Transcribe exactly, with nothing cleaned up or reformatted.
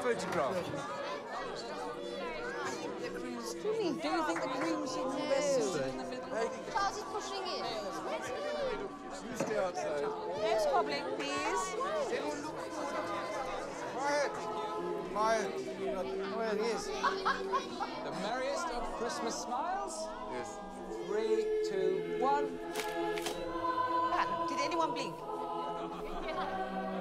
photograph. Do you think the cream's in the best? Charles is pushing it. You stay outside. No squabbling, please. Quiet. Quiet. Well, yes. The merriest of Christmas smiles. Yes. Three, two, one. Anne, did anyone blink?